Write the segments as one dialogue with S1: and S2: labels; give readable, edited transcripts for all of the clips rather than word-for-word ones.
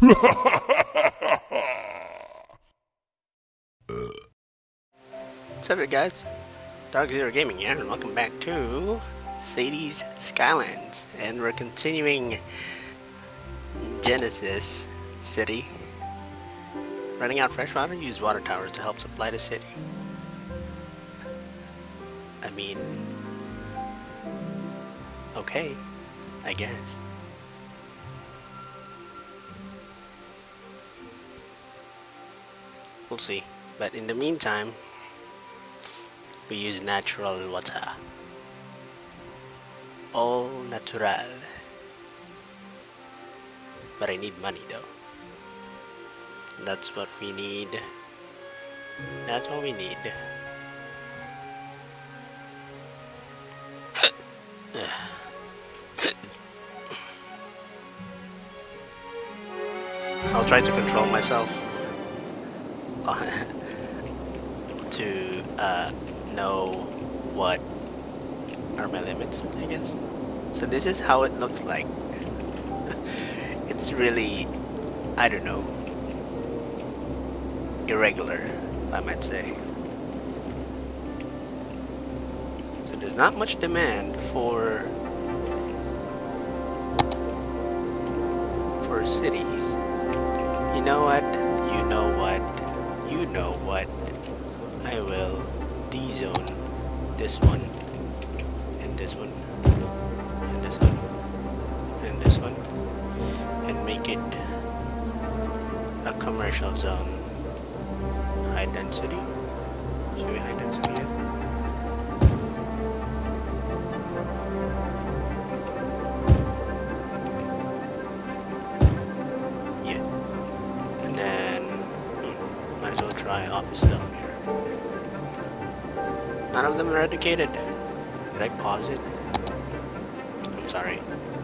S1: What's up, guys? Dog Zero Gaming here, and welcome back to Sadie's Skylines. And we're continuing Genesis City. Running out fresh water, use water towers to help supply the city. I mean, okay, I guess. We'll see. But in the meantime, we use natural water. All natural. But I need money though. That's what we need. That's what we need. I'll try to control myself to know what are my limits, I guess. So this is how it looks like. It's really, I don't know, irregular, I might say. So there's not much demand for cities. You know what? You know what? You know what? I will de-zone this one, and this one, and this one, and this one, and make it a commercial zone. High density. Should we high density it? Yeah. And then might as well try office zone here. None of them are educated. Did I pause it? I'm sorry.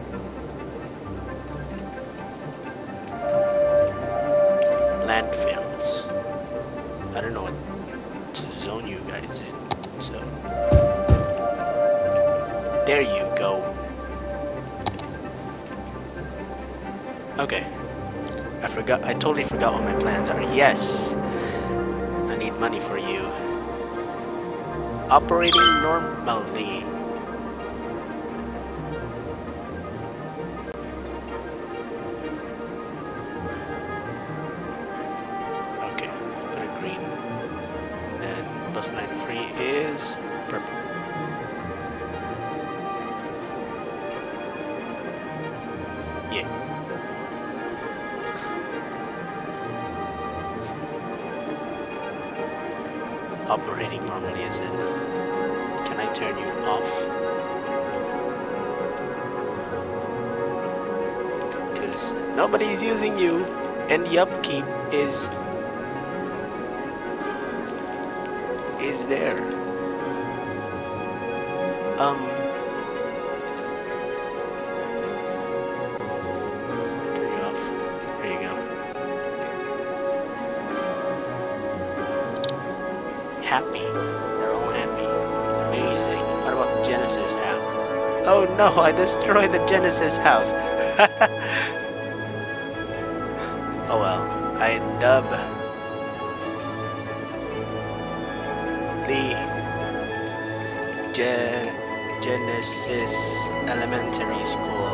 S1: Landfills. I don't know what to zone you guys in, so there you go. Okay. I totally forgot what my plans are. Yes! I need money for you. Operating normally. Okay, put it green. Then bus line free is purple. Yeah. Operating normally, it says. Can I turn you off? Because nobody's using you, and the upkeep is there. Turn you off. There you go. Happy. They're all happy. Amazing. What about Genesis house? Oh no, I destroyed the Genesis house. Oh well. I dub the Genesis Elementary School.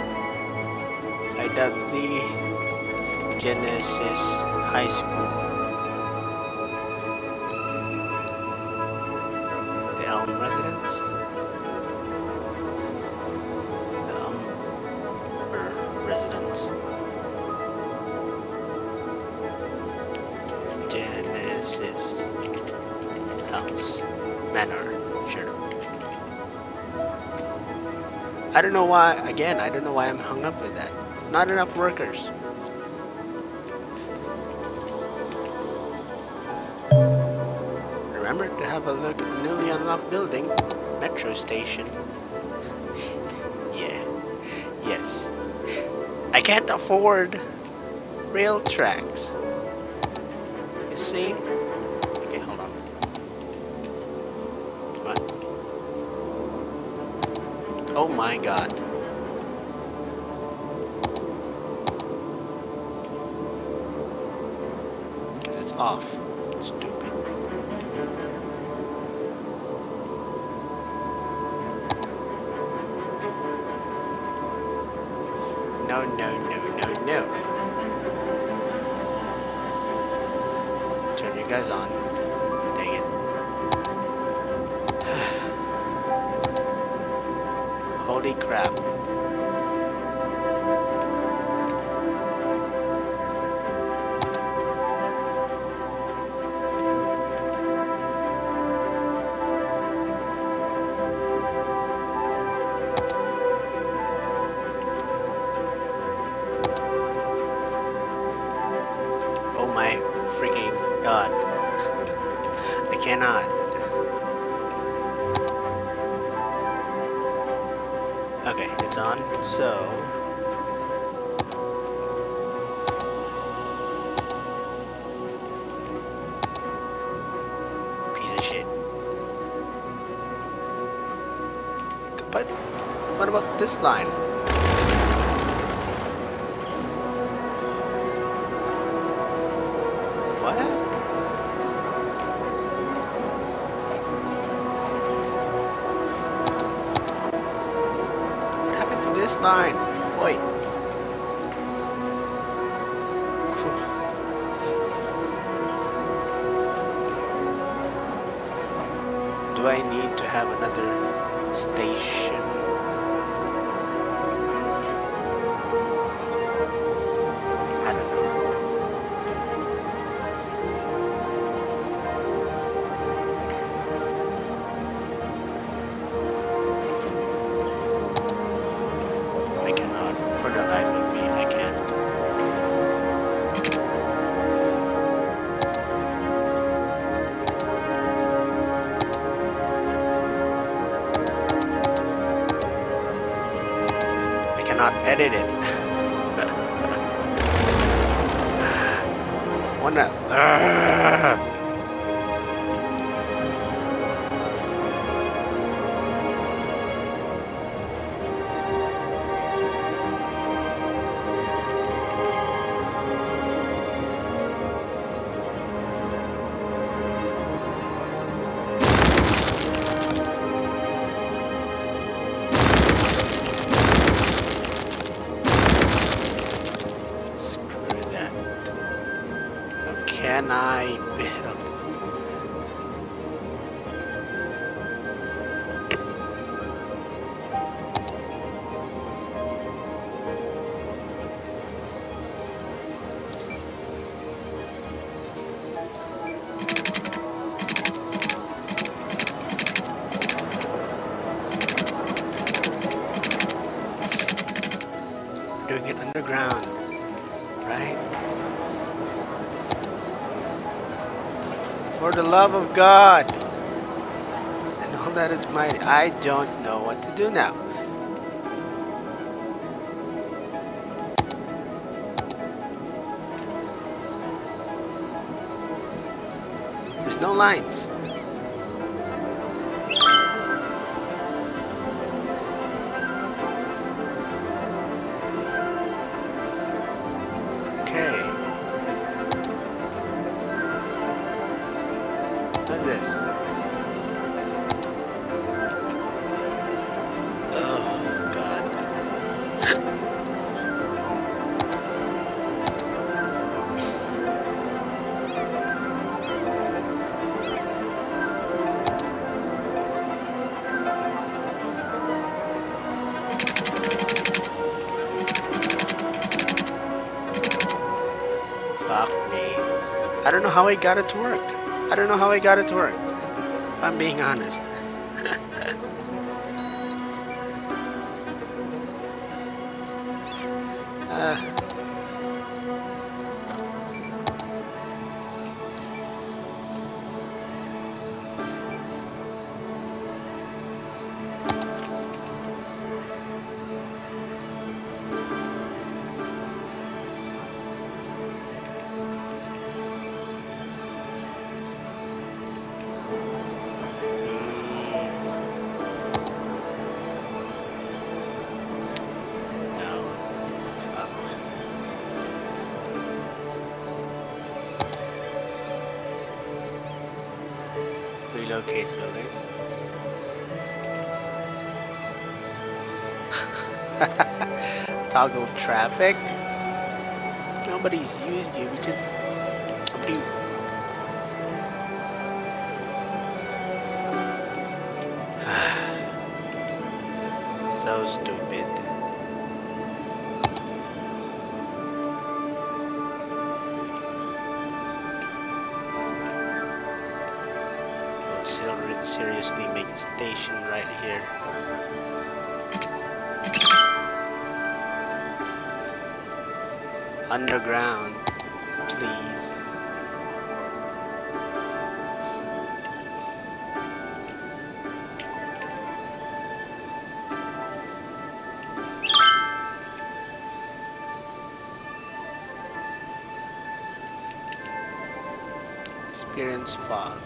S1: I dub the Genesis High School. Residence. Residence. Genesis house. Manor. Sure. I don't know why, again, I don't know why I'm hung up with that. Not enough workers. Remember to have a look at the newly unlocked building, metro station. Yeah, yes. I can't afford rail tracks. You see? Okay, hold on. What? Oh my god. off. Stupid. No, no, no, no, no. Turn you guys on. Dang it. Holy crap. Oh my freaking god. I cannot. Okay, it's on, so... Piece of shit. But, what about this line? What? What happened to this line? Wait. Do I need to have another station? I don't know. I cannot. For the life of me, I can't. I cannot edit it. Wanna... Screw that. How can I build? Doing it underground, right? For the love of God and all that is mighty, I don't know what to do now. There's no lines. Okay. What's this? Oh, God. Fuck me. I don't know how I got it to work. I don't know how I got it to work. If I'm being honest. No. Fuck. Relocate building. Toggle traffic. Nobody's used you because nobody. So stupid. We'll seriously make a station right here. Underground, please. Experience fog.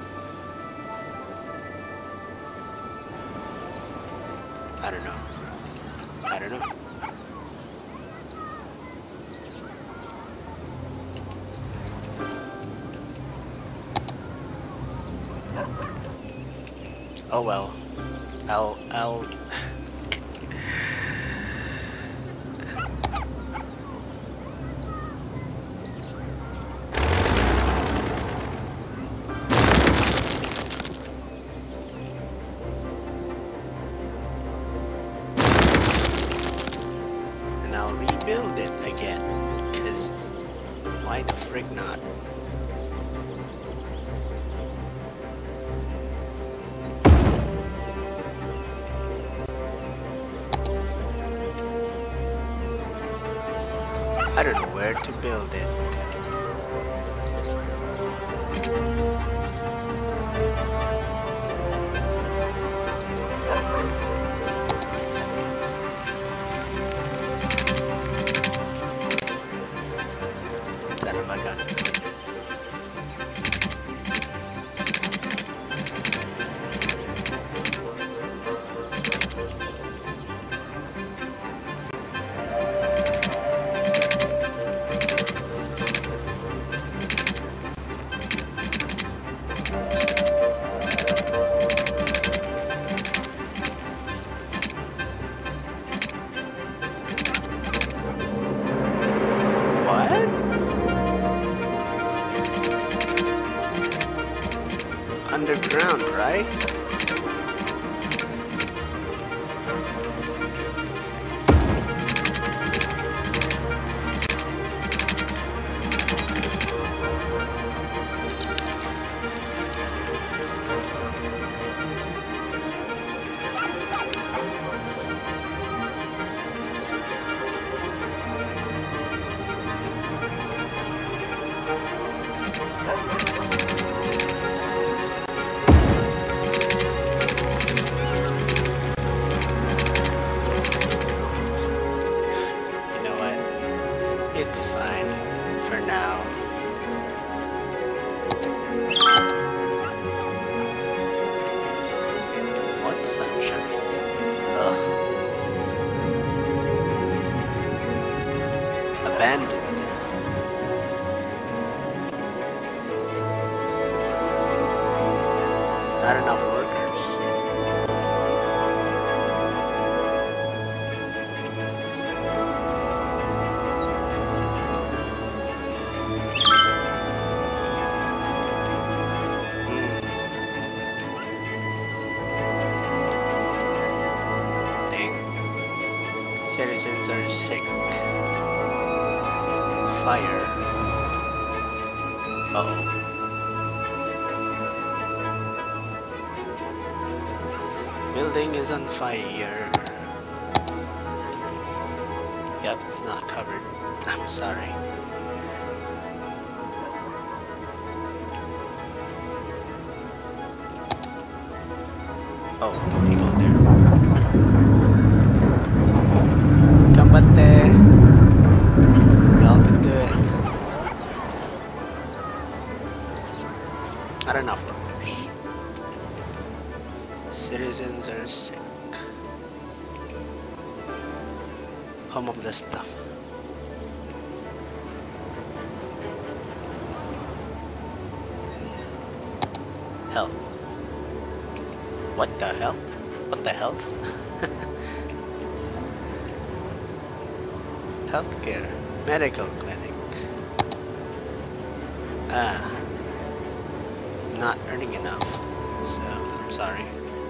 S1: I don't know. I don't know. Oh well. I'll and I'll rebuild it again, because why the frick not? I don't know where to build it. Son of a gun. Underground, right? It's fine for now. What sunshine? Ugh. Abandoned. Not enough workers. Citizens are sick. Fire. Uh-oh. Building is on fire. Yep, it's not covered. I'm sorry. Oh, people there. Combate. Y'all can do it. Not enough workers. Citizens are sick. Home of the stuff. Health. What the hell? What the health? Healthcare. Medical clinic. Not earning enough. So, I'm sorry.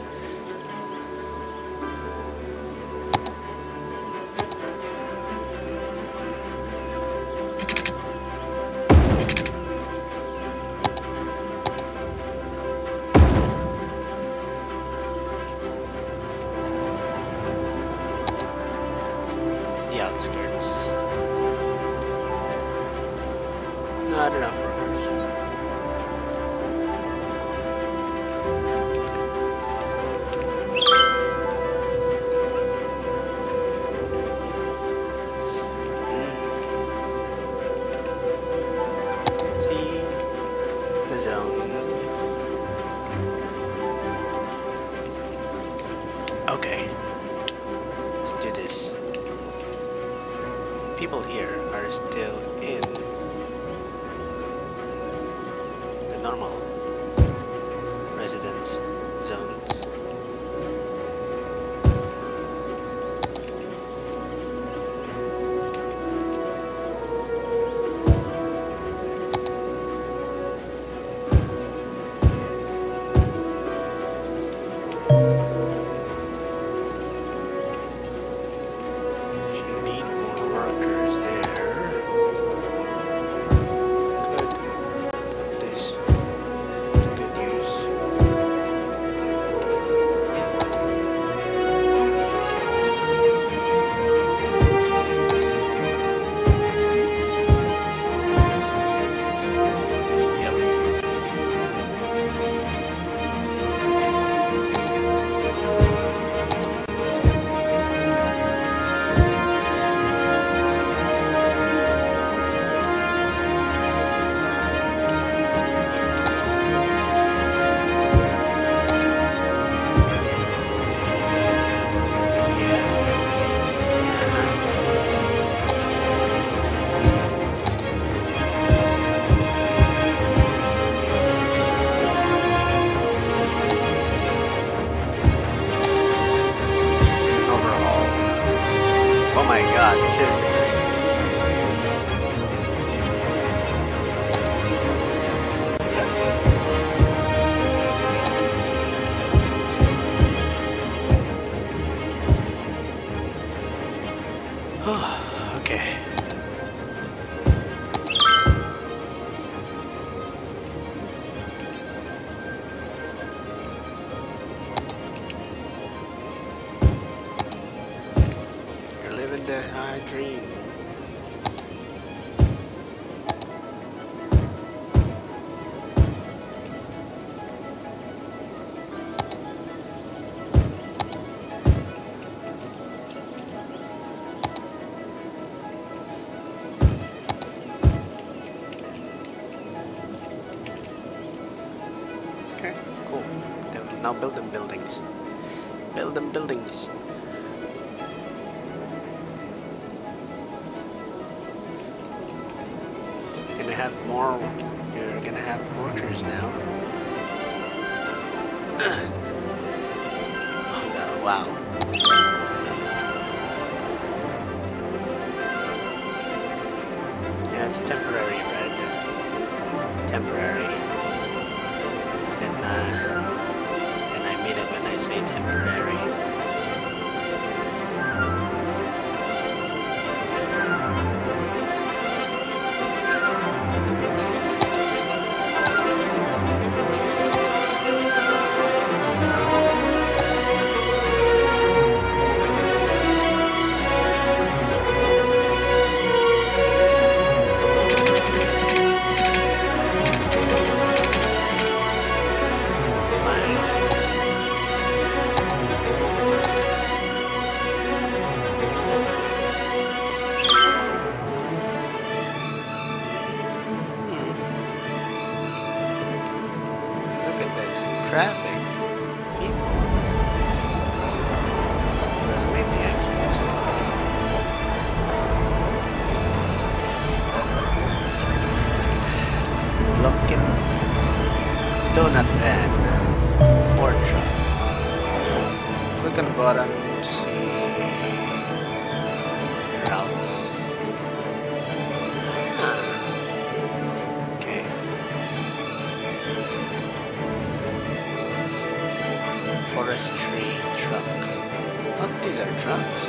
S1: The outskirts. Not enough workers. See the zone. Okay, let's do this. People here are still in the normal residence zones. You need more workers there. Good. Put this to good use. Yep. It's an overhaul. Oh my god, seriously. Okay. You're living the high dream. Okay, cool. Then now build them buildings. Build them buildings. You're gonna have more. You're gonna have workers now. Oh no, wow. Yeah, it's a temporary red. Temporary. And I mean it when I say temporary. Fine. button to see routes. Okay. Forestry truck. I think these are trucks.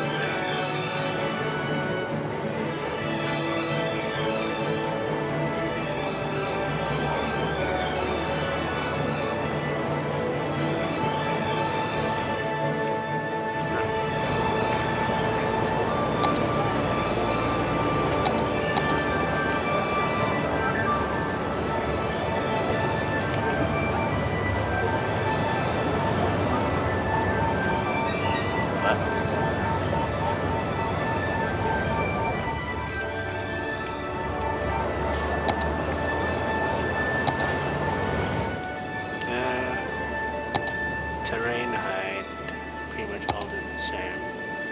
S1: Terrain height, pretty much all the same.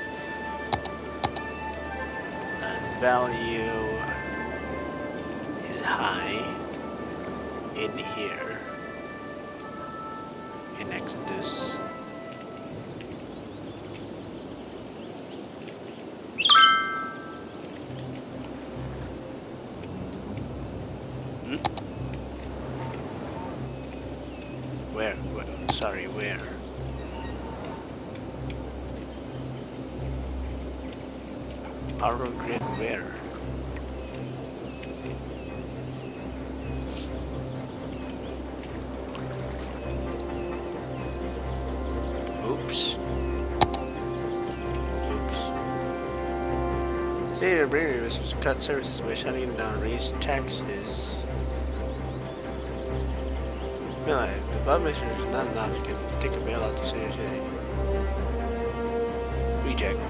S1: And value is high in here in Exodus. Where? Sorry, where? Power grid where? Oops. State of British cut services by shutting down raised taxes. The above mission is not enough. You can take a bailout to City City. Reject.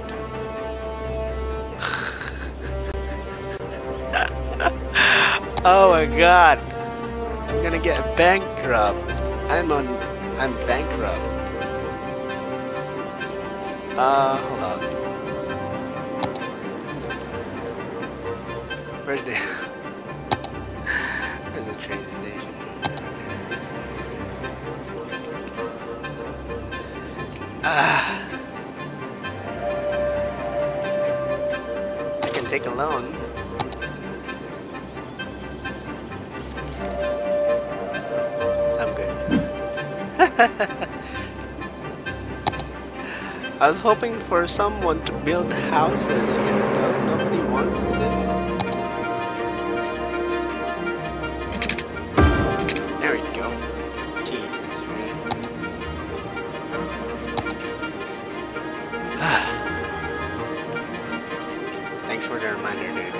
S1: Oh my god! I'm gonna get bankrupt. I'm bankrupt. Hold on. Where's the train station? I can take a loan. I'm good. I was hoping for someone to build houses here, though. Nobody wants to. There we go. Jesus, man. Thanks for the reminder, dude.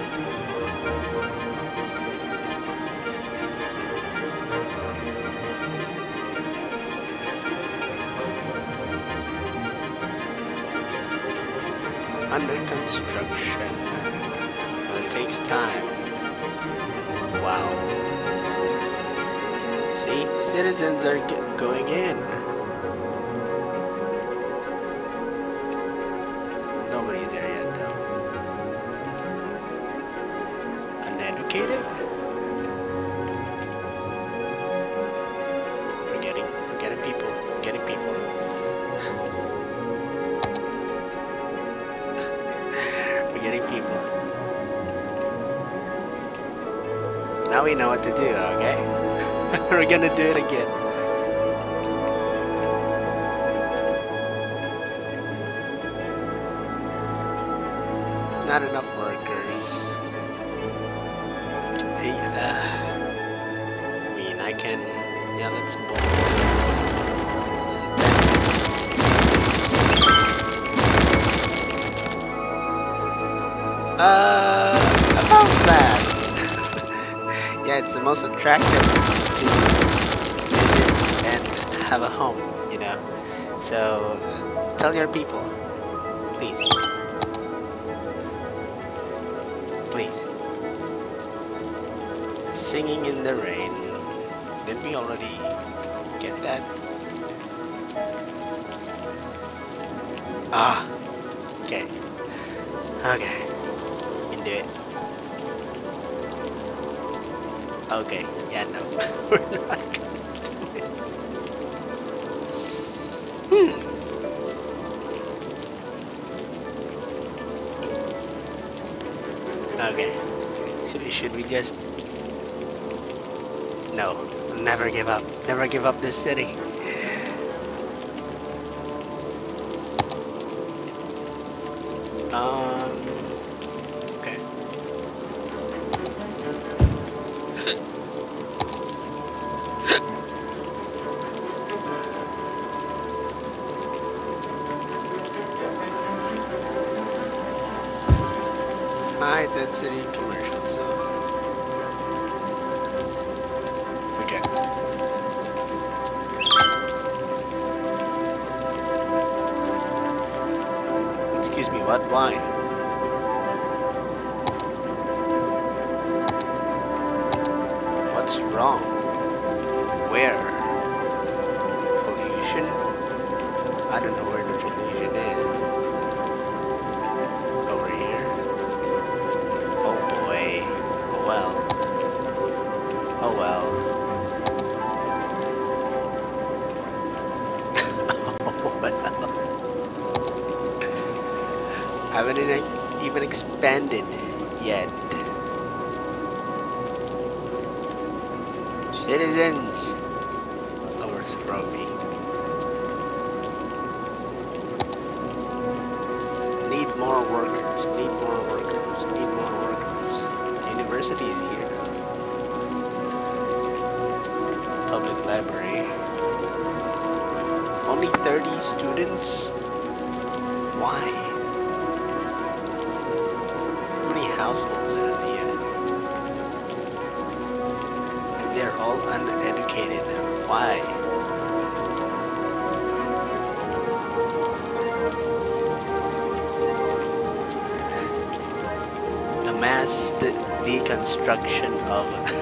S1: Under construction. Well, it takes time. Wow. See, citizens are going in. Nobody's there yet, though. Uneducated? We're getting people. We're getting people. Getting people. Now we know what to do, okay? We're gonna do it again. Not enough workers. Hey, I mean, I can... Yeah, let's build. About that. Yeah, it's the most attractive to visit and have a home, you know. So, tell your people, please. Please. Singing in the rain. Didn't we already get that? Ah. Okay. Okay. You can do it. Okay. Yeah, no. We're not gonna do it. Okay. So should we just... No. Never give up. Never give up this city. Okay. High density commercial zone. Reject. Excuse me, what? Why? What's wrong? Where? Pollution? I don't know where the pollution is. Over here? Oh boy. Oh well. Oh well. Oh well. Haven't even expanded yet. Citizens, overthrow me. Need more workers. Need more workers. Need more workers. University is here. Public library. Only 30 students? Why? How many households are in here? And they're all uneducated. Why? The mass deconstruction of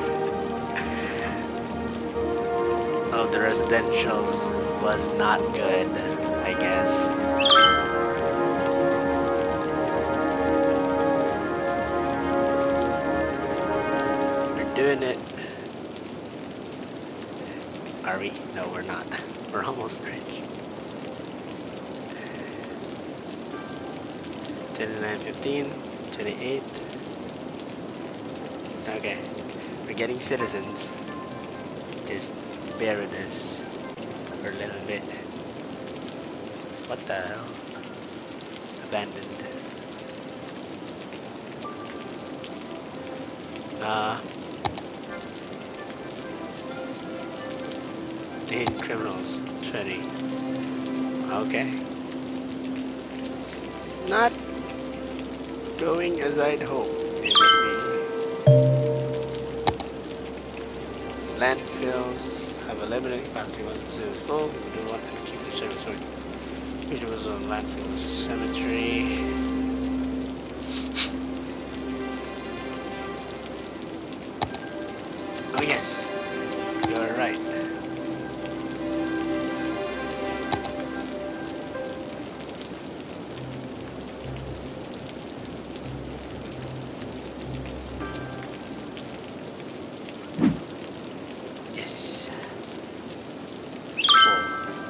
S1: of the residentials was not good, I guess. We're doing it. Are we? No, we're not. We're almost rich. 29.15, 28. Okay, we're getting citizens. Just bear with us for a little bit. What the hell? Abandoned. Detain criminals. 20. Okay. Not going as I'd hoped it would be. Landfills have a limited capacity once the facility is full. We do want to keep the service working. Visuals on landfills, cemetery. Oh yes, you are right. Yes. Full.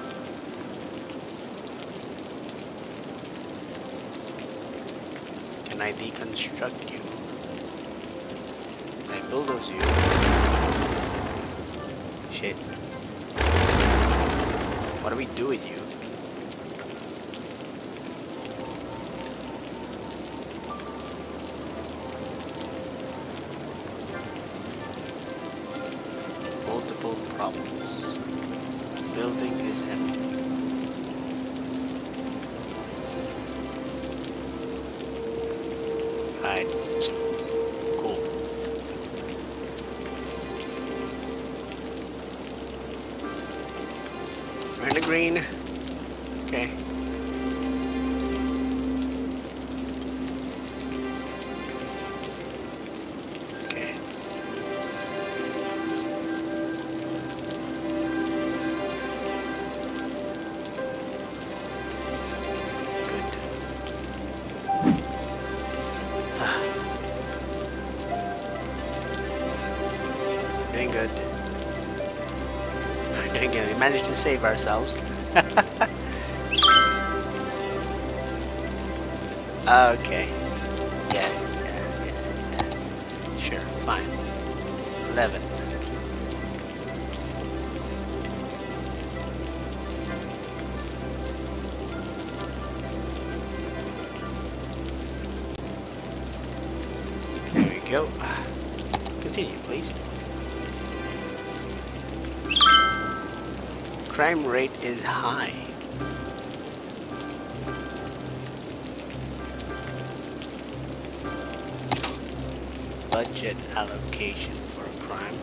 S1: Can I deconstruct you? Can I bulldoze you? Shit. What do we do with you? Multiple problems. Building is empty. Alright. Cool. We're in the green. Okay. Okay. Good. Doing good. Doing good. We managed to save ourselves. Okay. Yeah. Sure, fine. 11. There we go. Continue, please. Crime rate is high. Budget allocation for crime.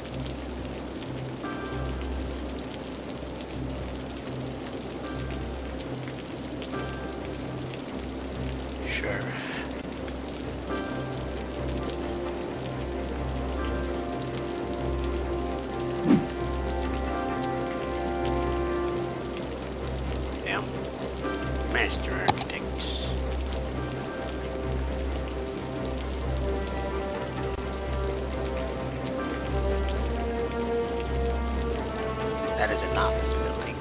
S1: Sure. Yeah. Master architects. That is an office building.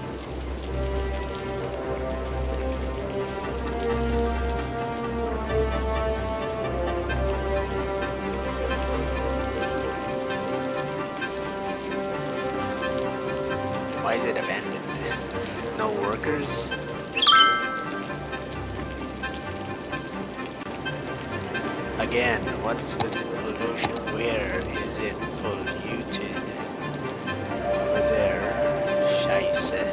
S1: Why is it abandoned? No workers? Again, what's with the pollution? Where is it polluted? Over there. Scheisse.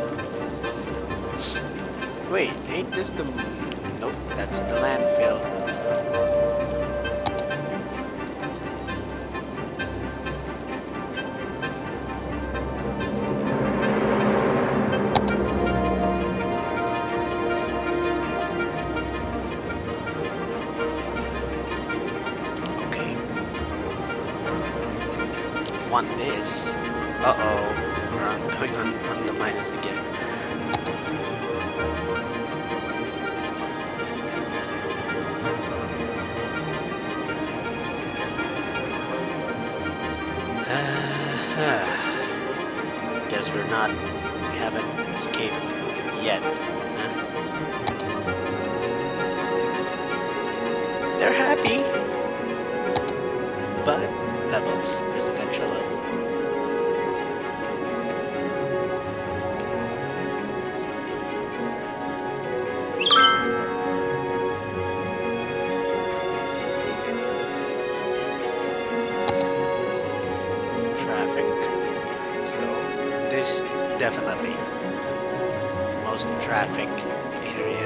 S1: Wait, ain't this the... Nope, that's the landfill. Want this. Uh-oh. We're going on the minus again. Guess we haven't escaped yet. Huh? They're happy. But levels, residential level. Traffic. So this definitely most traffic area.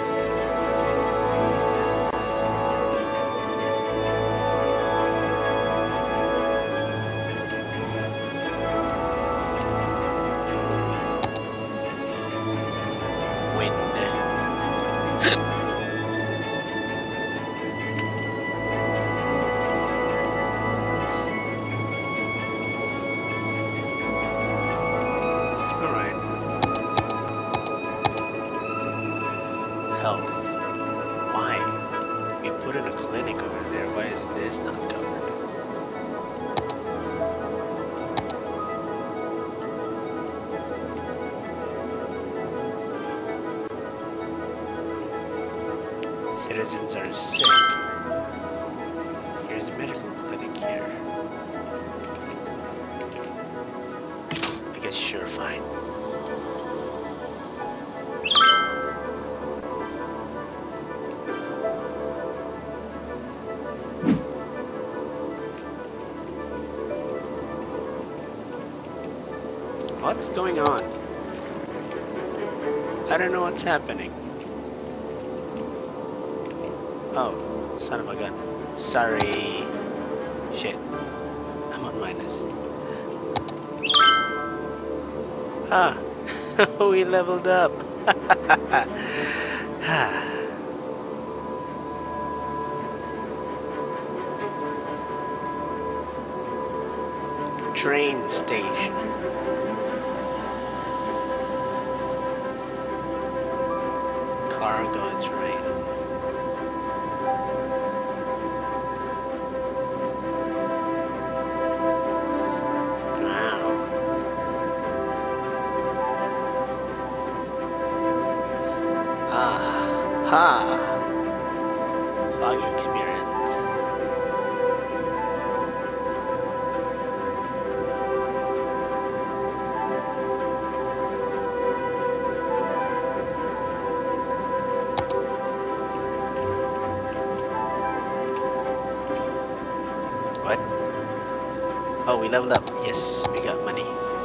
S1: Health. Why? We put in a clinic over there. Why is this not covered? Citizens are sick. Here's a medical clinic here. I guess sure, fine. What's going on? I don't know what's happening. Oh, son of a gun. Sorry. Shit. I'm on minus. Ah, we leveled up. Train station. Cargo train. Wow. Ha! Foggy experience. Oh, we leveled up. Yes, we got money.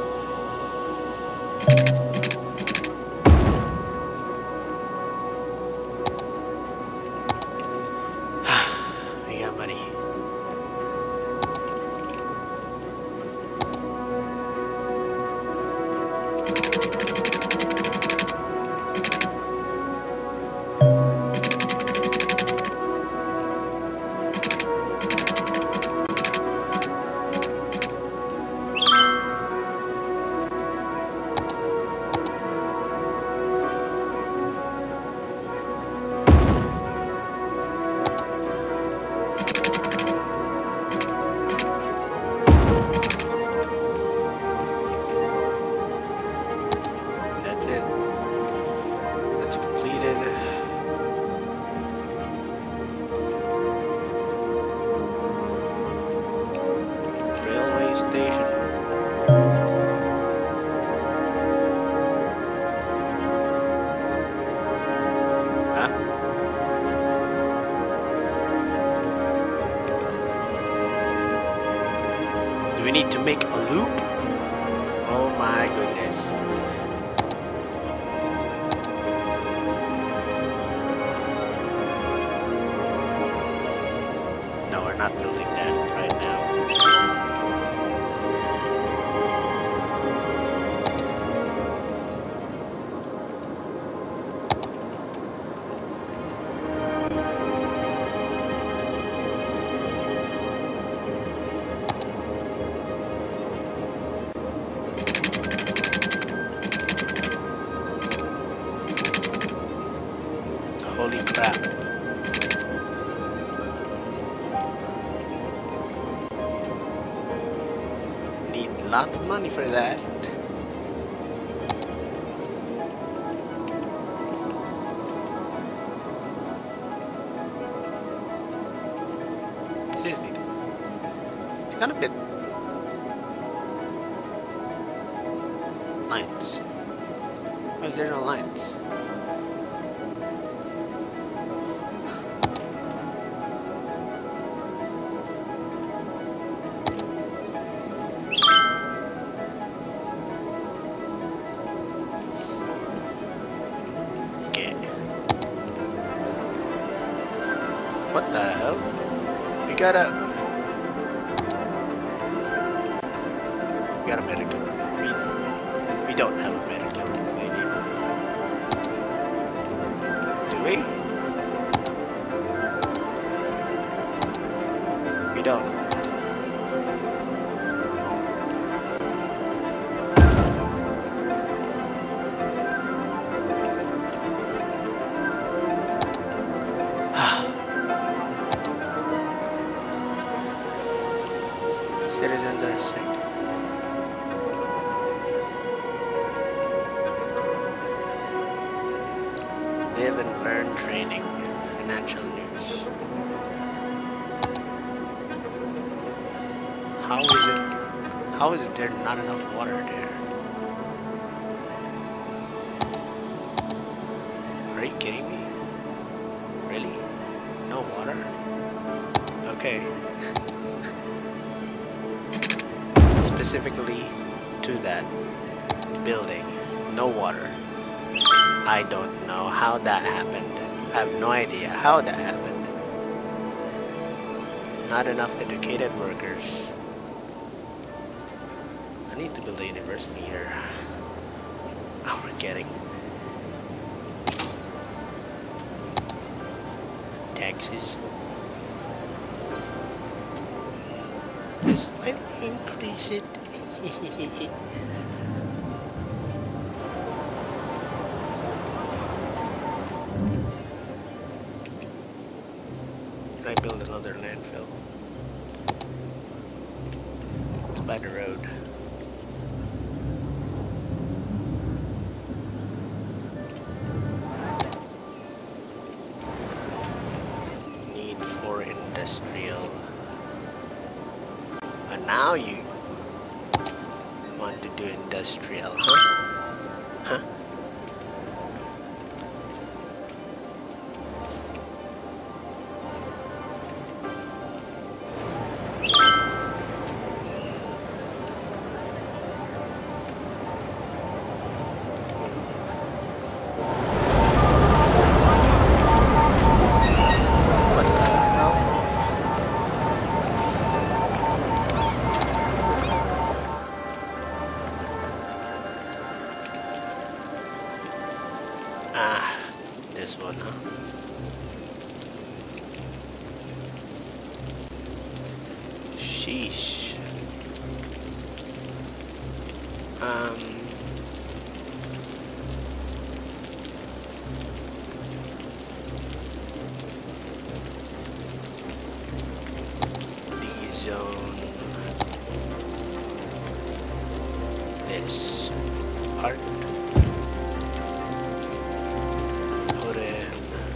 S1: We got money. We need to make a loop? Oh my goodness. No, we're not building that right now. Holy crap. Need lots of money for that. Seriously, it's kind of a bit lines. Why is there no lines? What the hell? We got a medical. We don't have a medical lady. Do we? We don't. Citizens are sick. Live and learn training. Financial news. How is there not enough water there? Are you kidding me? Really? No water? Okay. Specifically to that building, no water. I don't know how that happened. I have no idea how that happened. Not enough educated workers. I need to build a university here. Oh, we're getting taxes. Just slightly increase it. Can I build another landfill? It's by the road. Need for industrial. Now you want to do industrial, huh? Huh? Sheesh. D-zone. This part. Put in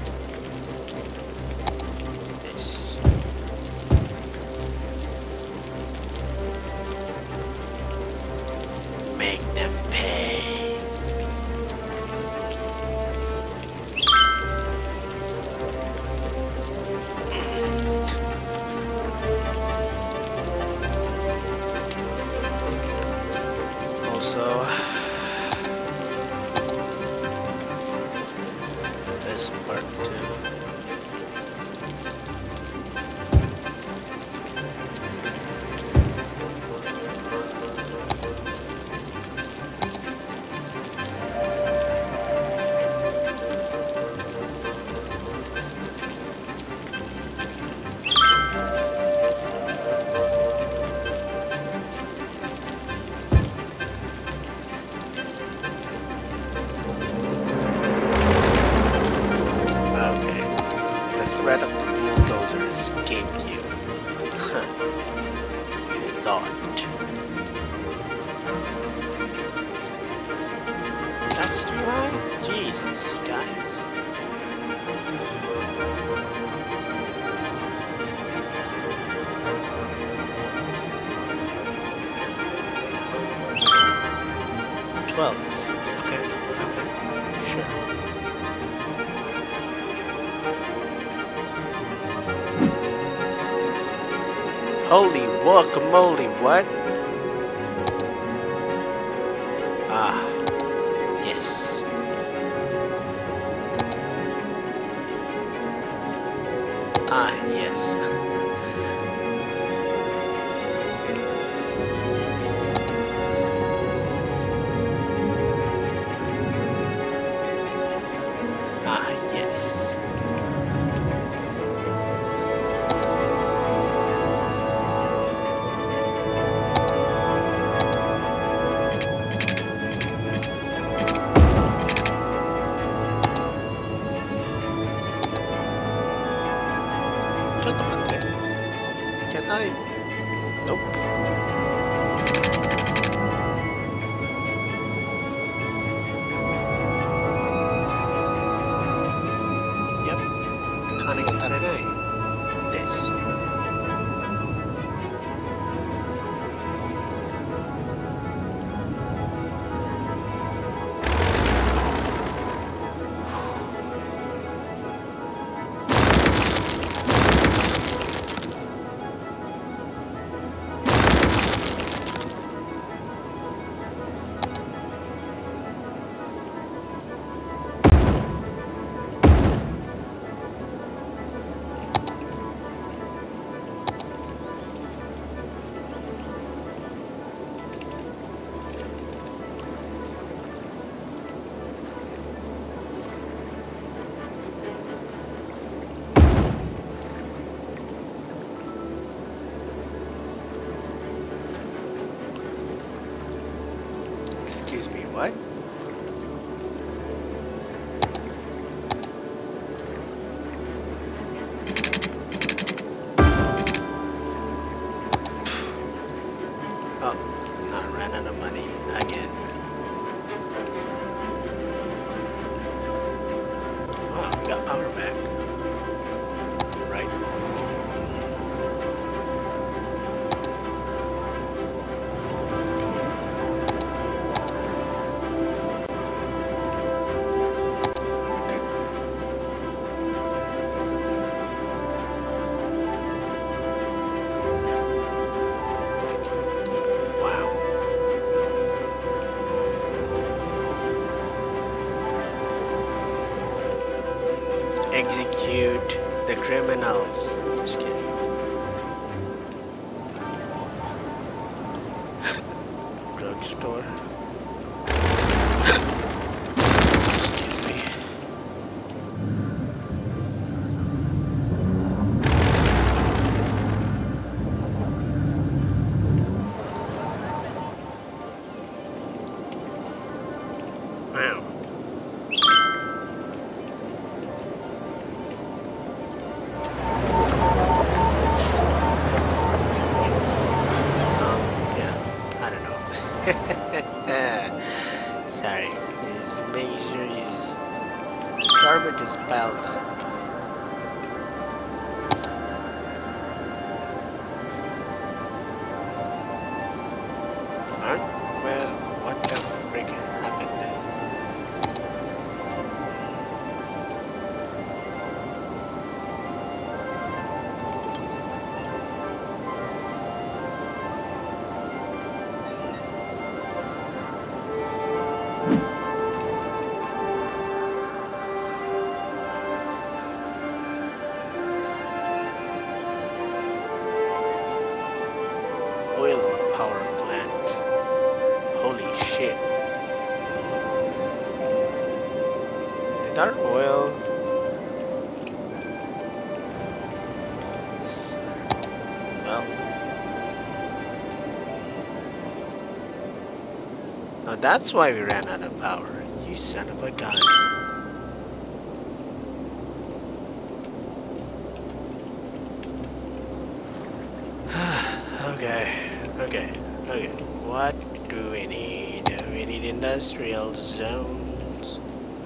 S1: this. Make them pay. Also, this part too. Threat of the bulldozer escaped you. You thought. That's too high? Jesus, guys. $12. Okay, sure. Holy guacamole, what? Ah, yes. Ah, yes. Ah, yes. Can I? Nope. Yep. Kanagataranae. This. Excuse me, what? Oh, I ran out of money again. Oh, we got power back. Right. Execute the criminals. Just kidding. Drugstore. Excuse me. Well done. Aren't? Well, what the frick happened? Oil power plant. Holy shit. Did our oil... Well... Now that's why we ran out of power. You son of a gun. Okay. What do we need? We need industrial zones.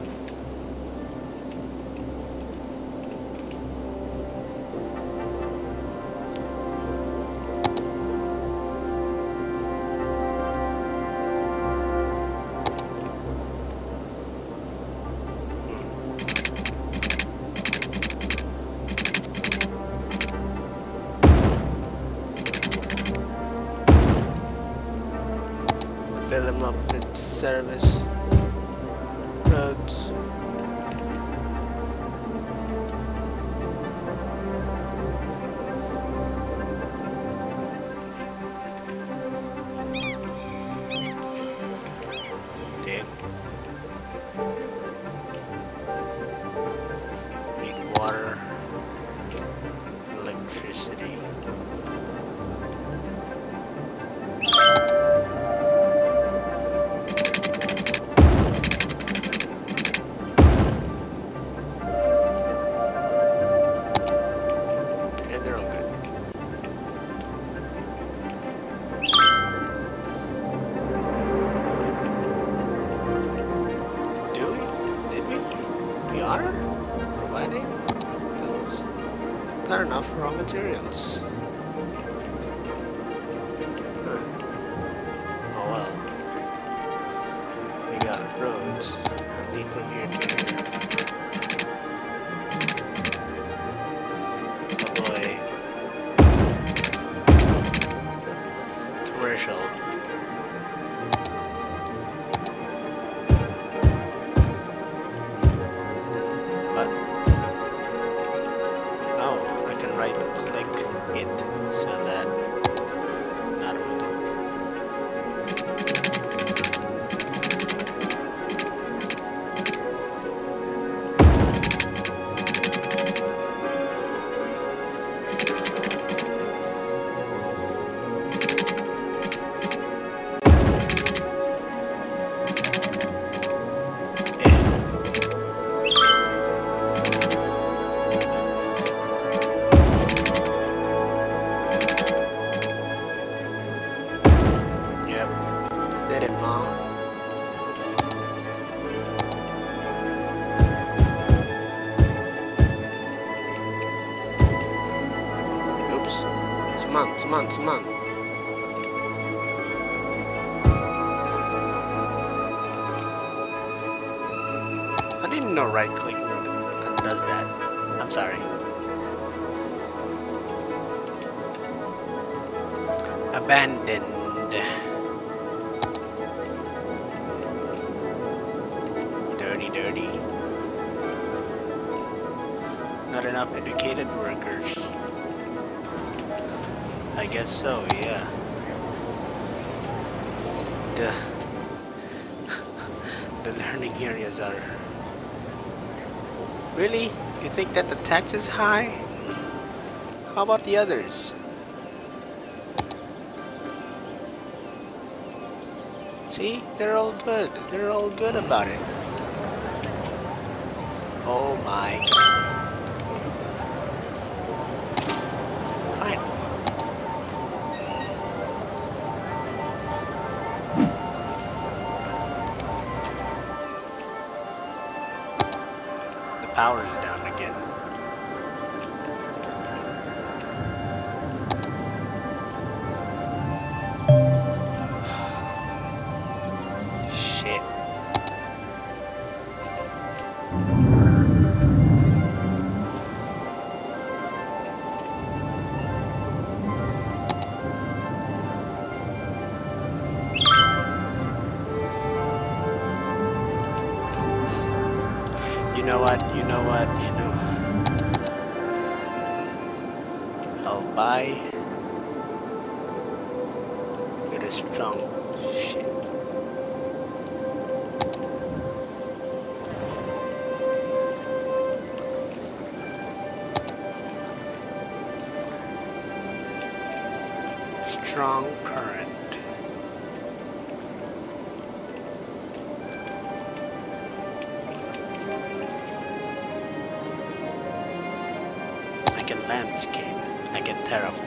S1: Fill them up with service roads. Okay. Need water, electricity. Providing those not enough raw materials. Oh well. We got roads. I'll lead from here to here. Oh boy. Commercial. Right-click it so that that will do. Come on. I didn't know right-click does that. I'm sorry. Abandoned. Dirty. Not enough educated workers. I guess so, yeah. The learning areas are... Really? You think that the tax is high? How about the others? See? They're all good. They're all good about it. Oh my god. Fine. power is down again. Shit. You know what? I'll buy with a strong shit. Strong current. I can landscape. I can terraform.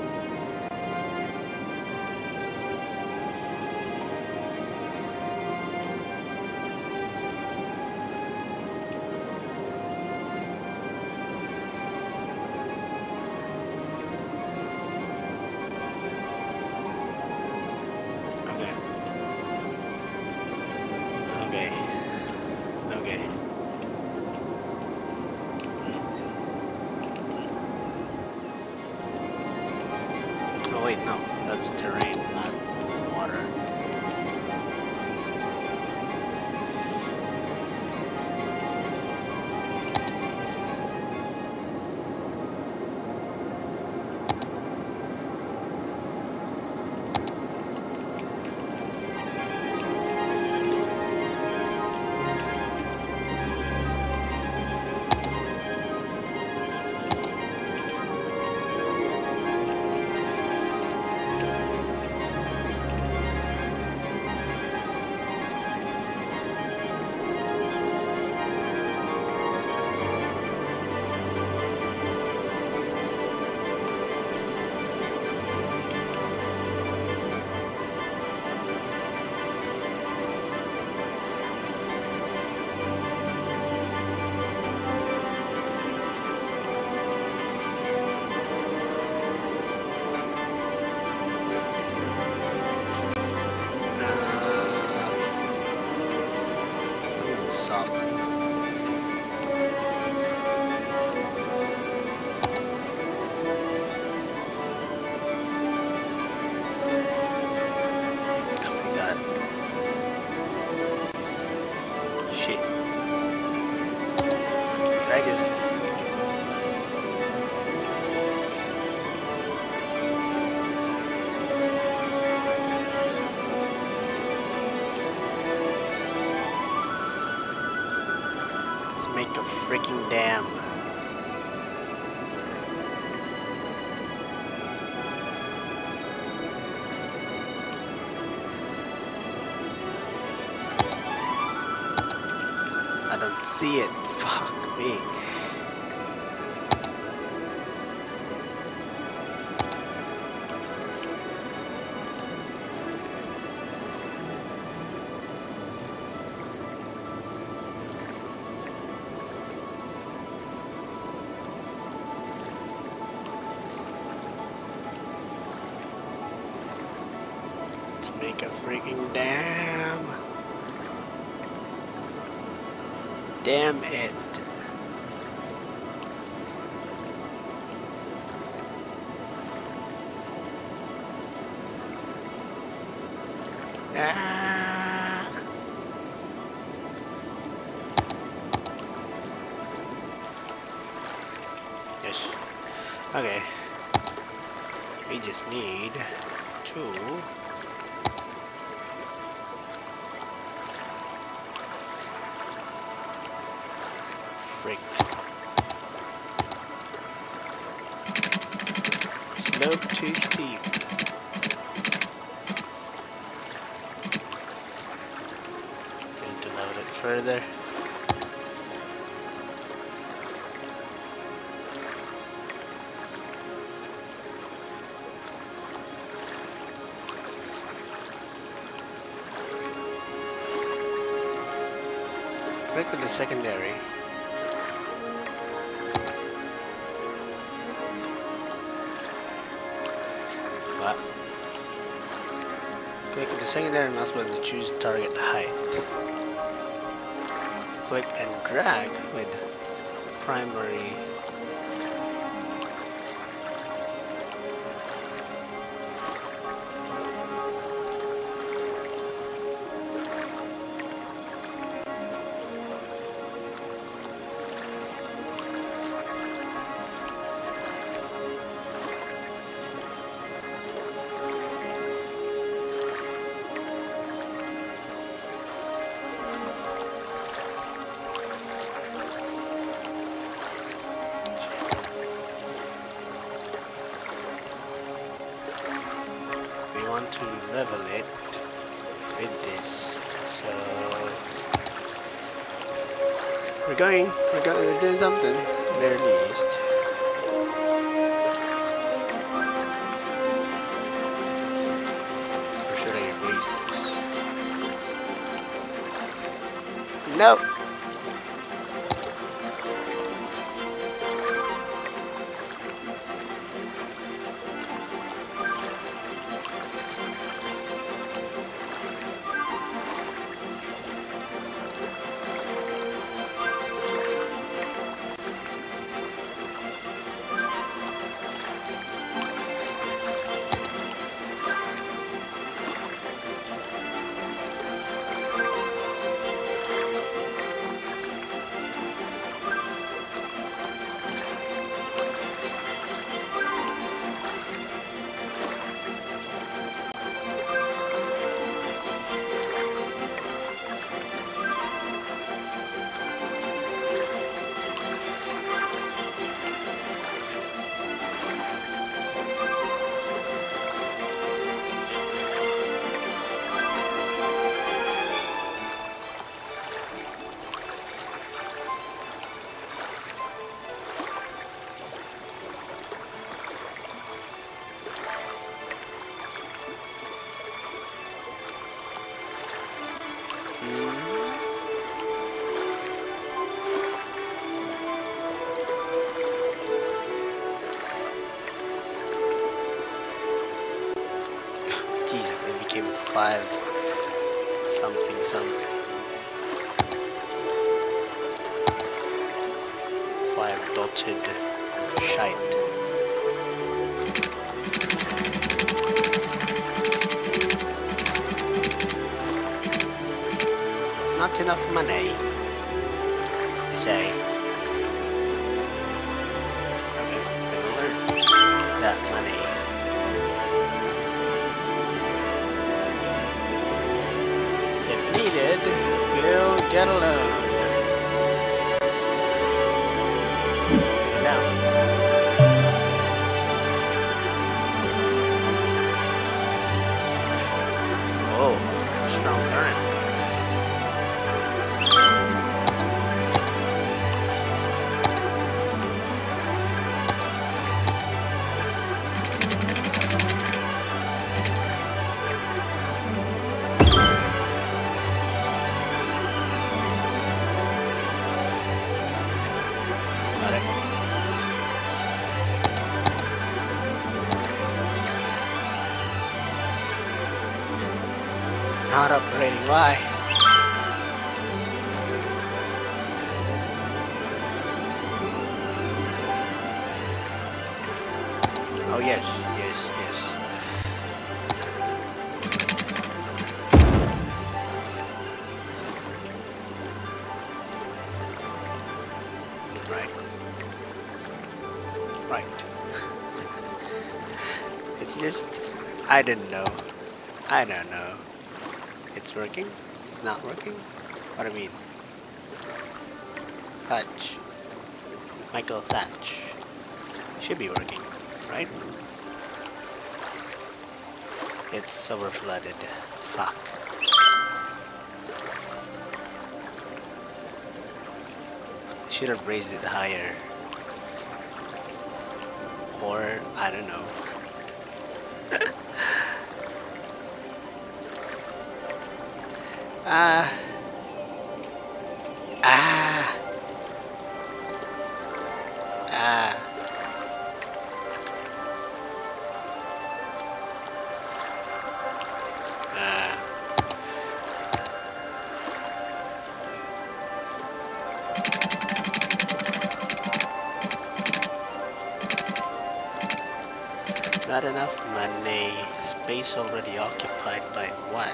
S1: Okay. Oh wait, no, that's terrain, not water. Soft. Oh my god. Shit. Should I just... make a freaking dam. I don't see it. Fuck me. Make a freaking dam. Damn it. Ah. Yes. Okay. We just need to frick. Slope too steep. Need to load it further. Click on the secondary. What? Click the secondary mouse button to choose target height. Click and drag with primary. To level it with this, so we're doing something at the very least. Or should I erase this? Nope. Jesus, it became 5 something something. 5 dotted shite. Not enough money, you say. Okay, we'll learn that money. If needed, we'll get a loan. Now. Oh, strong current. Not operating. Why? Oh yes, yes, yes. Right. Right. It's just, I don't know. I don't know. It's working? It's not working? What do I mean? Thatch. Michael Thatch. Should be working, right? It's over flooded. Fuck. Should have raised it higher. Or, I don't know. Not enough money. Space already occupied by what?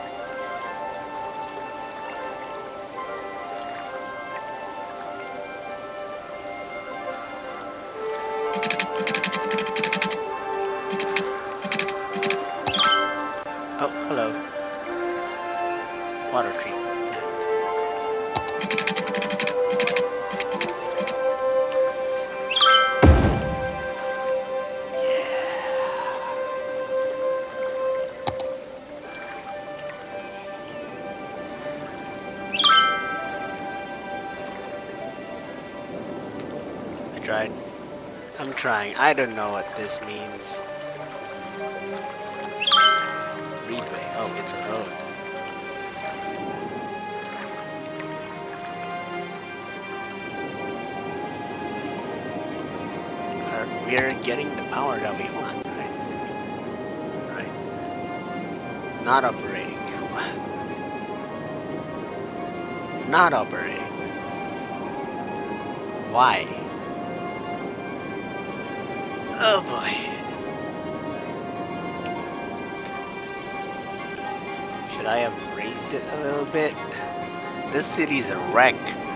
S1: Oh, hello. Water treatment. I'm trying. I don't know what this means. Reedway. Oh, it's a road. We're getting the power that we want, right? Right. Not operating. Not operating. Why? Oh boy. Should I have raised it a little bit? This city's a wreck.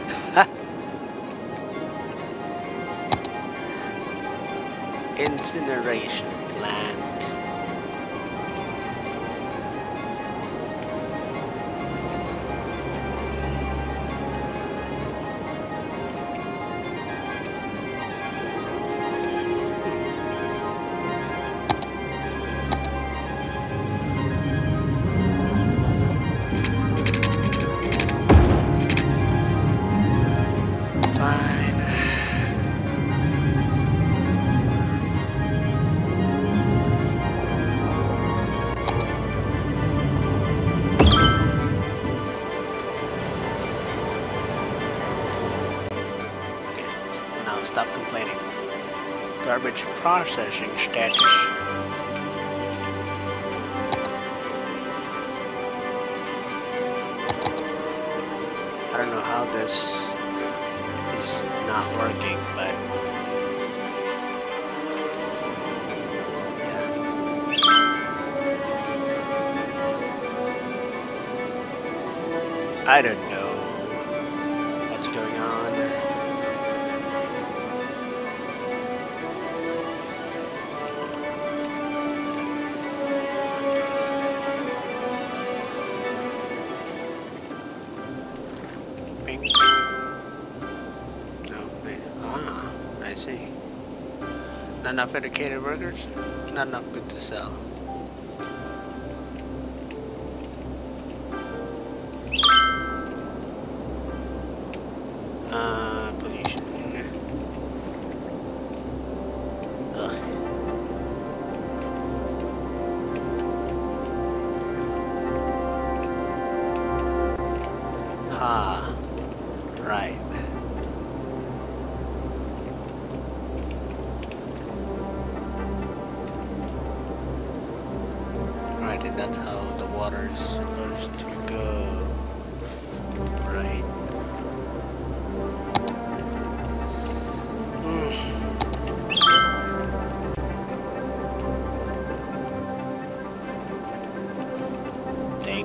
S1: Incineration plant. Stop complaining. Garbage processing status. I don't know how this is not working, but yeah. I don't know what's going on. I see. Not enough educated workers, not enough good to sell. Pollution. Ugh. Ha. Right. And that's how the water is supposed to go, right? Dang.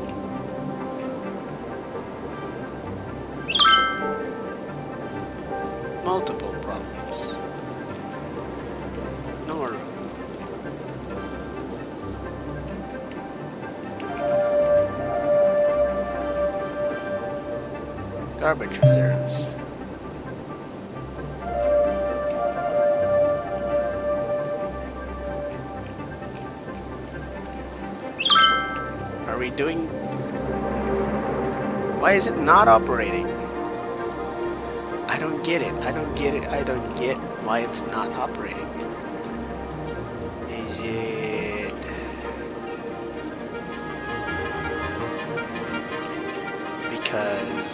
S1: Multiple problems. No more. Garbage reserves. Are we doing? Why is it not operating? I don't get it. I don't get it. I don't get why it's not operating. Is it? Because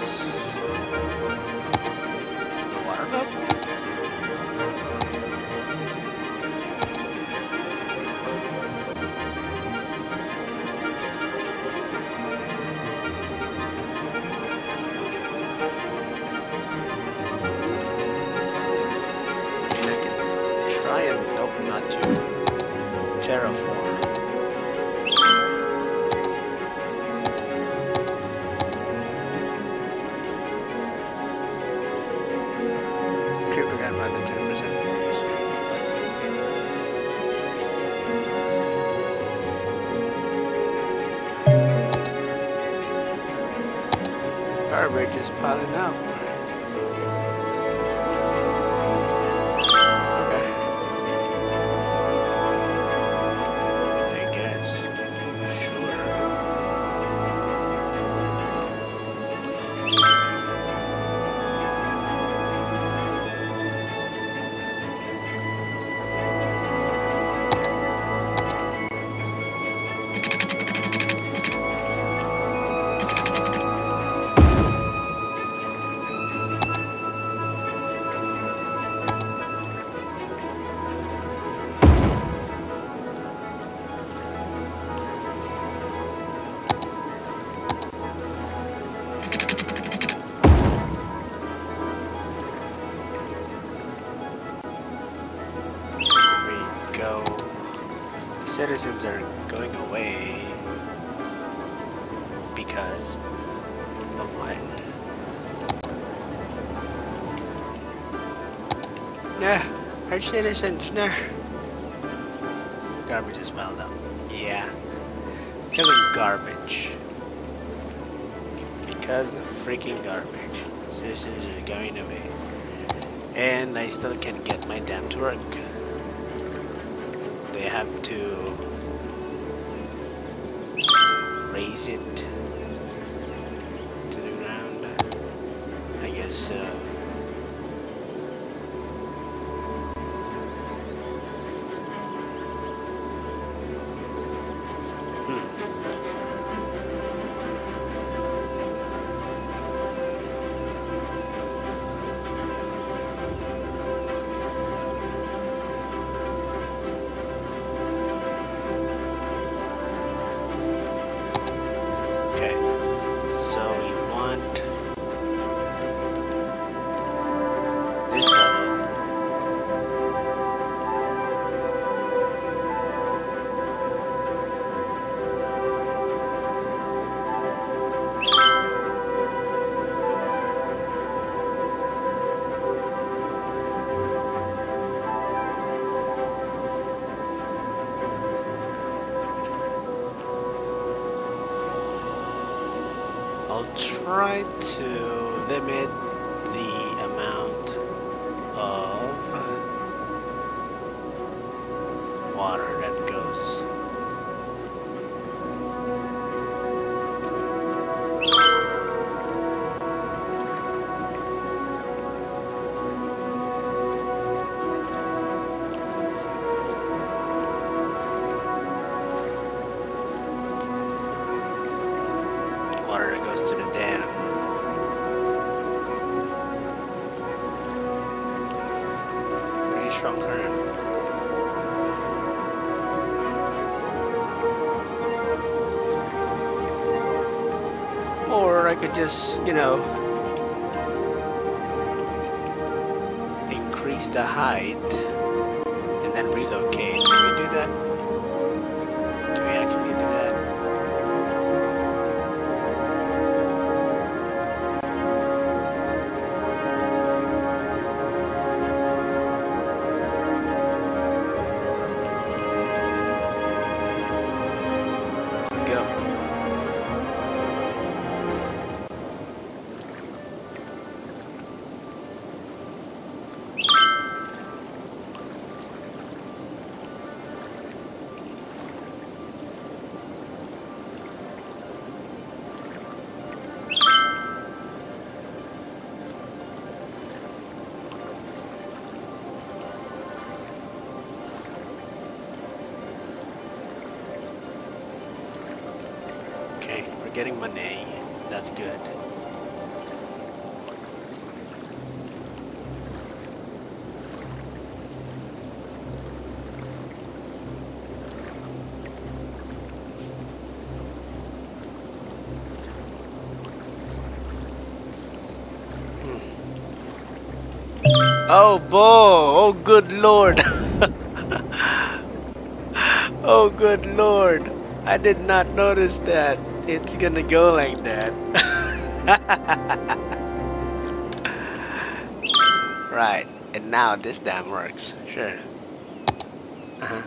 S1: the water level? I can try and nope, not to. terraform. Creeper gun run the 10% garbage is piling up. Citizens are going away because of what? Nah, our citizens, nah. Garbage is piled up. Yeah, because of garbage. Because of freaking garbage. Citizens are going away. And I still can't get my dam to work. They have to raise it to the ground. I guess so. Try to limit the amount of water that goes. Water that goes to the dam. Pretty strong current. Or I could just, you know, increase the height and then relocate. Can we do that? Can we actually do that? Getting money, that's good. Oh boy, oh good lord. Oh, good lord. I did not notice that. It's gonna go like that. Right. And now this dam works. Sure. Uh-huh.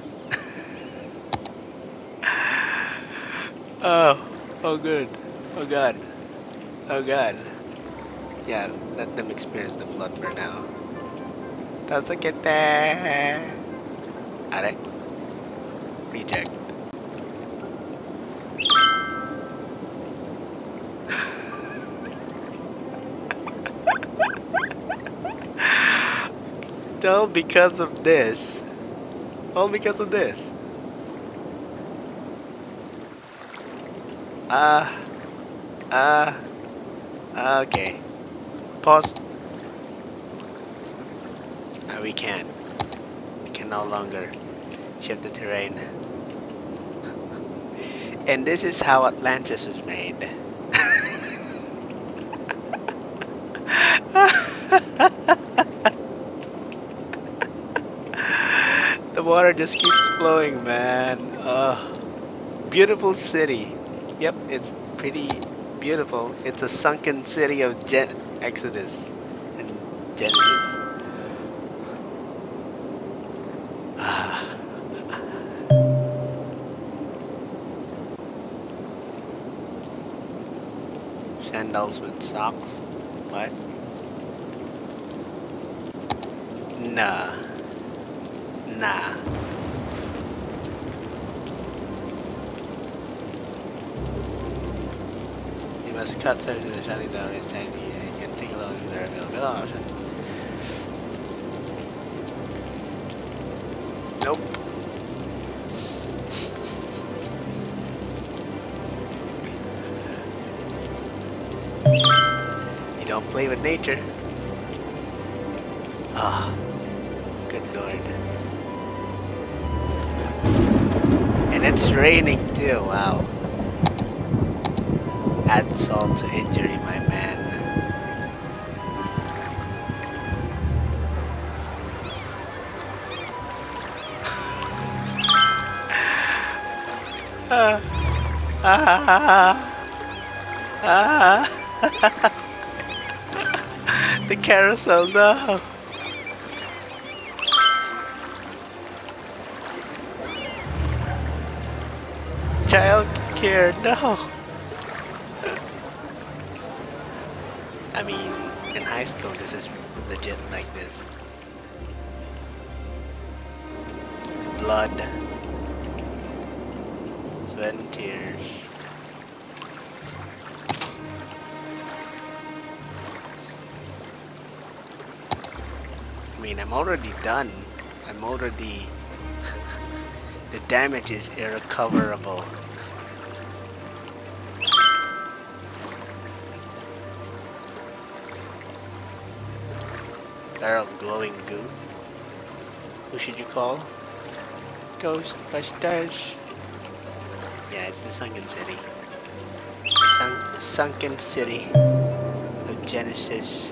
S1: Oh. Oh, good. Oh, God. Oh, God. Yeah, let them experience the flood for now. Tasakete. Are? Reject. All because of this. All because of this. Okay. Pause. We can't. We can no longer shift the terrain. And this is how Atlantis was made. The water just keeps flowing, man. Beautiful city. Yep, it's pretty beautiful. It's a sunken city of Exodus and Genesis. Sandals with socks? What? Nah. Nah. You must cut service to the shutting down and saying you can take a look at their available option. Nope. You don't play with nature. Ah, good lord. And it's raining too, wow. Add salt to injury, my man. The carousel, no. Child care, no. I mean, in high school, this is legit like this. Blood, sweat and tears. I mean, I'm already done. I'm already... The damage is irrecoverable. Barrel of glowing goo. Who should you call? Ghostbusters. Yeah, it's the sunken city. The sunken city of Genesis.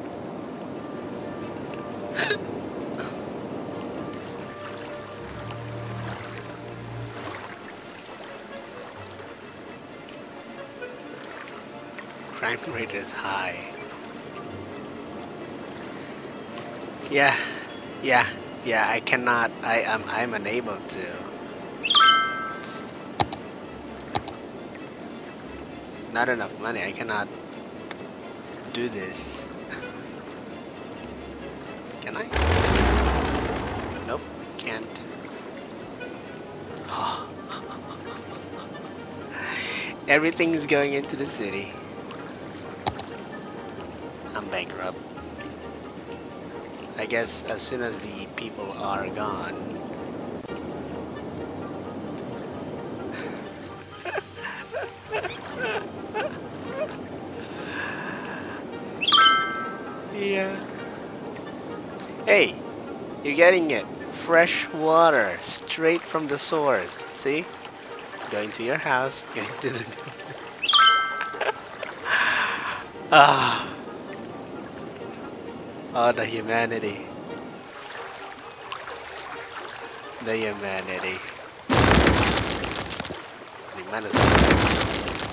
S1: Crime rate is high. Yeah, I cannot, I'm unable to. It's not enough money, I cannot do this. Can I? Nope, can't. Everything's going into the city. I'm bankrupt. I guess as soon as the people are gone. Yeah. Hey, you're getting it. Fresh water, straight from the source. See? Going to your house, going to the... Ah. Oh, the humanity. The humanity. might as well.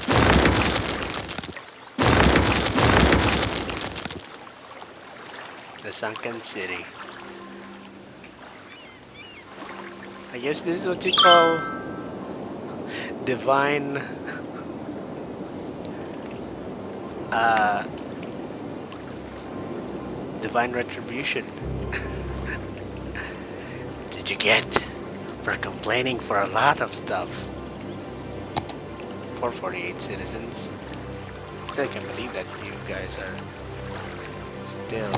S1: The sunken city. I guess this is what you call divine divine retribution. Did you get for complaining for a lot of stuff? 448 citizens. Still can't believe that you guys are still.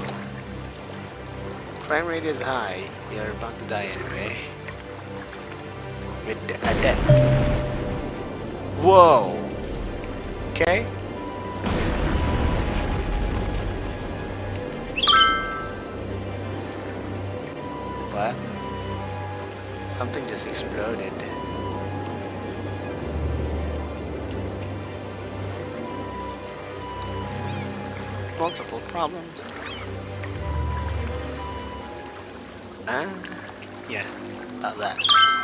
S1: Crime rate is high. You're about to die anyway. With a death. Whoa. Okay. What? Something just exploded. Multiple problems. Yeah, about that.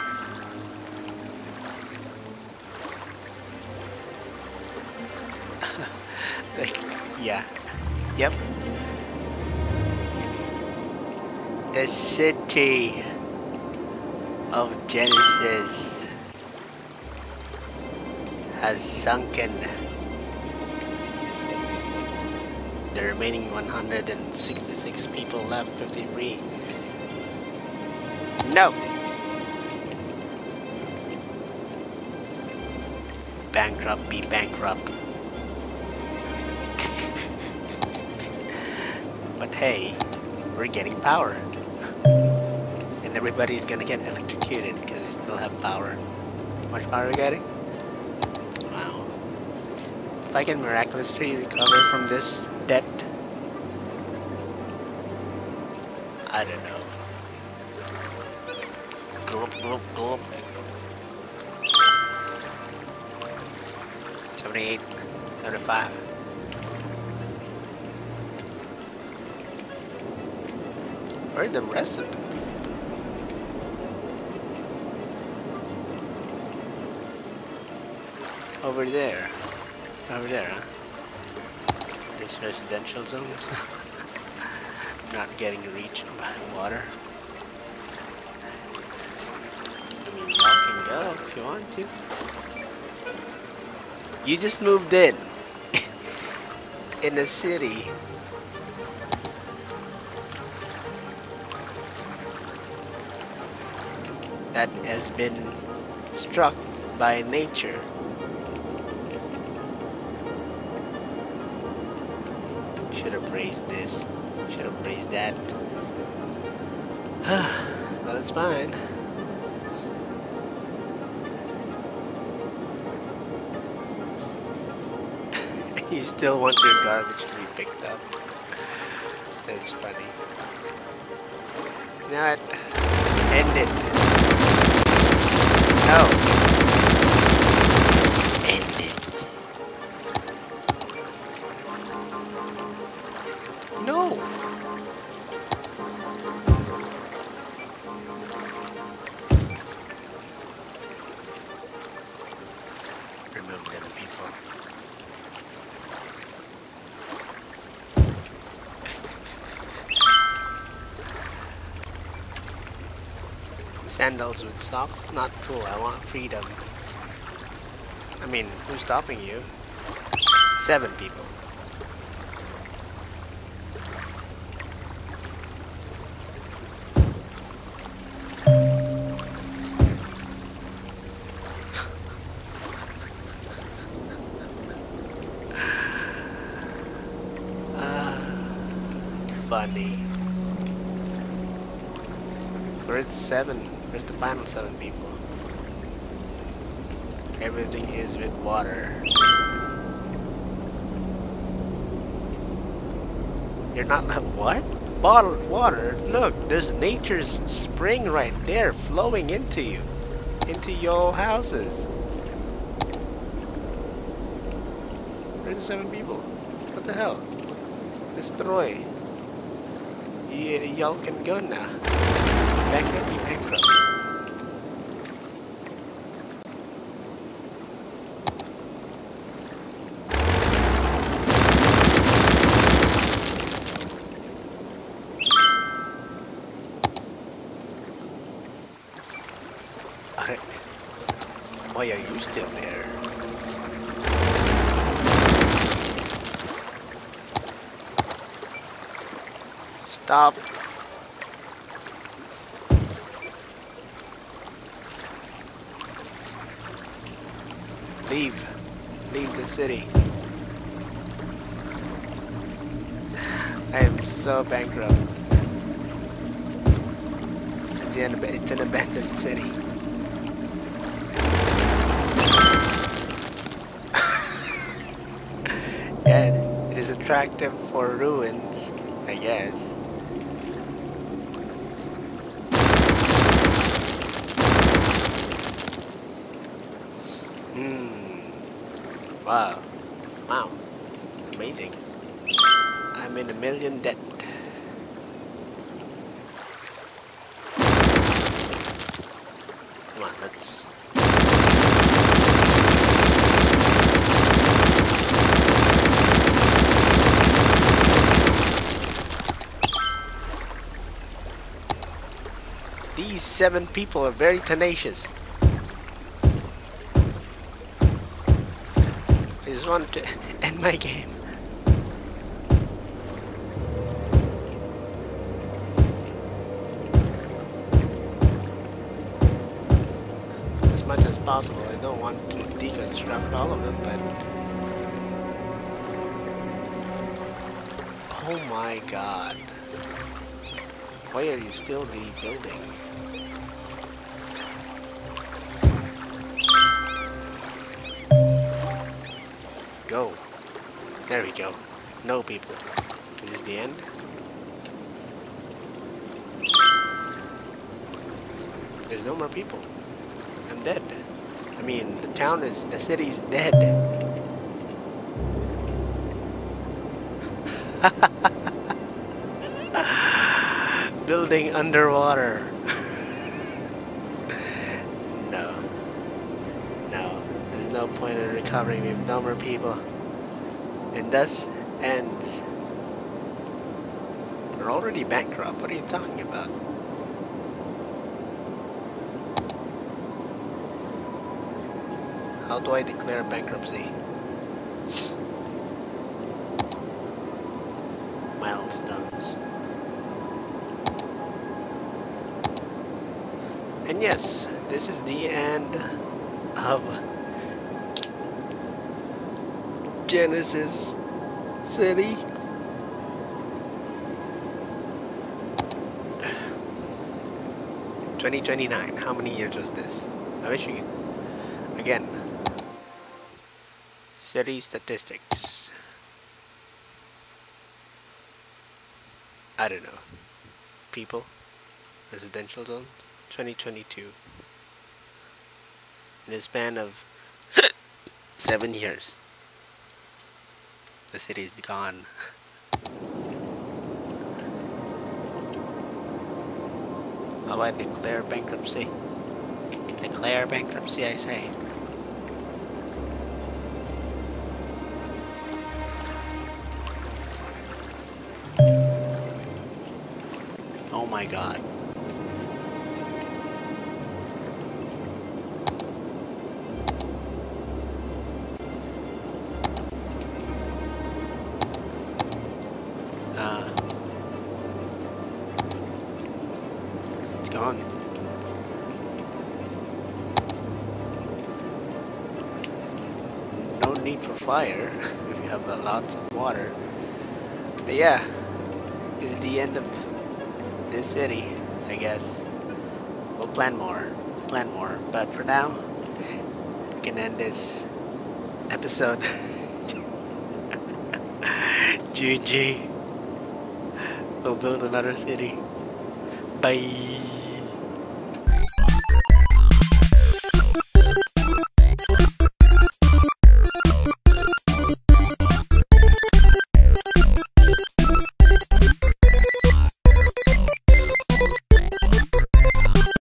S1: Yeah. Yep. The city of Genesis has sunken. The remaining 166 people left, 53. No! Bankrupt, be bankrupt. But hey, we're getting power. And everybody's gonna get electrocuted because we still have power. How much power are we getting? Wow. If I can miraculously recover from this debt, I don't know. Gulp, gulp, gulp. 78, 75. Where are the rest of them? Over there. Over there, huh? This residential zones. Not getting reached by water. I mean, y'all can go if you want to. You just moved in. In a city. That has been struck by nature. Should have praised this. Should have praised that. Well, it's fine. You still want your garbage to be picked up. That's funny. You know what? End it. No. End it. No. Remove them, people. Sandals with socks? Not cool. I want freedom. I mean, who's stopping you? 7 people. Funny. Where's the 7? Where's the final 7 people? Everything is with water. You're not what? Bottled water? Look, there's nature's spring right there flowing into you. Into your houses. Where's the 7 people? What the hell? Destroy. Y'all can go now. Bankrupt, be bankrupt. Why are you still there? Stop. Leave. Leave the city. I am so bankrupt. It's an abandoned city. Yeah, it is attractive for ruins, I guess. Wow. Wow. Amazing. I'm in a million debt. Come on, let's... These 7 people are very tenacious. I just want to end my game. As much as possible. I don't want to deconstruct all of them, but... Oh my god. Why are you still rebuilding? Go. There we go. No people. Is this the end? There's no more people. I'm dead. I mean, the city's dead. Building underwater. No. No. There's no point in recovering with no more people. And thus ends. We're already bankrupt. What are you talking about? How do I declare bankruptcy? Milestones. And yes, this is the end of Genesis City. $2029. How many years was this? I wish you could. Again. City statistics. I don't know. People. Residential zone. 2022. In a span of 7 years. The city's gone. How do I declare bankruptcy? Declare bankruptcy, I say. Oh my god. It's gone. No need for fire if you have lots of water. But yeah, this is the end of this city, I guess. We'll plan more. But for now, we can end this episode. GG. We'll build another city. Bye.